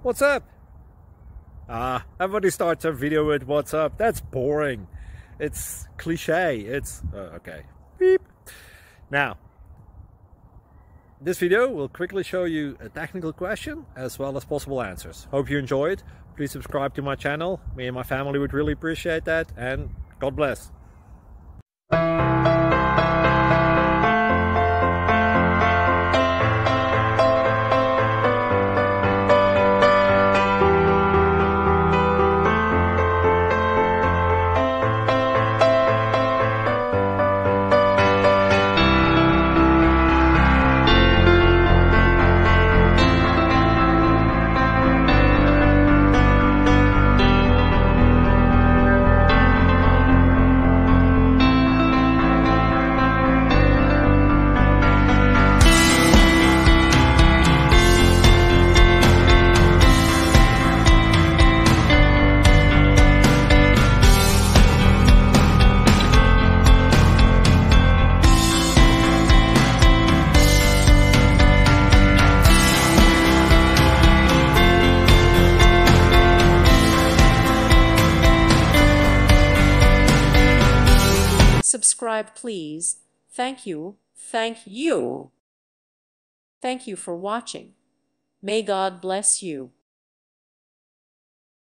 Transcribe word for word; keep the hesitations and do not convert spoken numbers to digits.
What's up? Ah, everybody starts a video with what's up. That's boring. It's cliche. It's uh, okay. Beep. Now, this video will quickly show you a technical question as well as possible answers. Hope you enjoyed. Please subscribe to my channel. Me and my family would really appreciate that, and God bless. Subscribe, please. Thank you. Thank you. Thank you for watching. May God bless you.